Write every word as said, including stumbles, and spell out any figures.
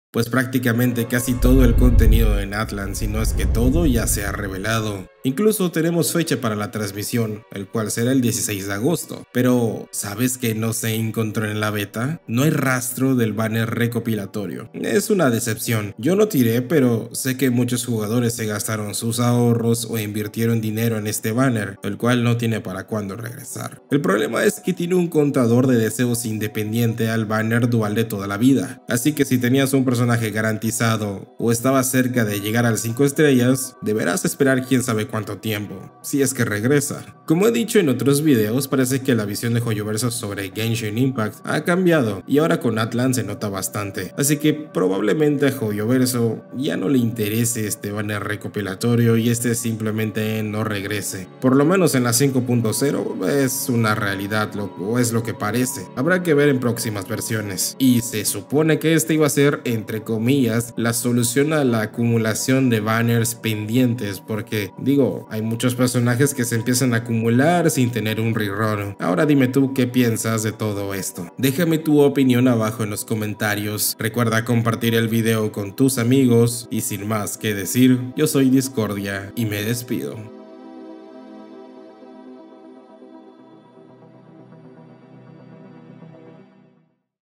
Pues prácticamente casi todo el contenido en Atlan, si no es que todo, ya se ha revelado. Incluso tenemos fecha para la transmisión, el cual será el dieciséis de agosto. Pero, ¿sabes qué no se encontró en la beta? No hay rastro del banner recopilatorio. Es una decepción. Yo lo tiré, pero sé que muchos jugadores se gastaron sus ahorros o invirtieron dinero en este banner, el cual no tiene para cuándo regresar. El problema es que tiene un contador de deseos independiente al banner dual de toda la vida. Así que si tenías un personaje garantizado o estabas cerca de llegar al cinco estrellas, deberás esperar quién sabe cuánto tiempo, si es que regresa. Como he dicho en otros videos, parece que la visión de Hoyoverso sobre Genshin Impact ha cambiado y ahora con Atlan se nota bastante, así que probablemente a Hoyoverso ya no le interese este banner recopilatorio y este simplemente no regrese. Por lo menos en la cinco punto cero es una realidad, o es lo que parece. Habrá que ver en próximas versiones. Y se supone que este iba a ser, entre comillas, la solución a la acumulación de banners pendientes, porque digo, hay muchos personajes que se empiezan a acumular sin tener un rerun. Ahora dime tú qué piensas de todo esto. Déjame tu opinión abajo en los comentarios. Recuerda compartir el video con tus amigos y sin más que decir, yo soy Discordia y me despido.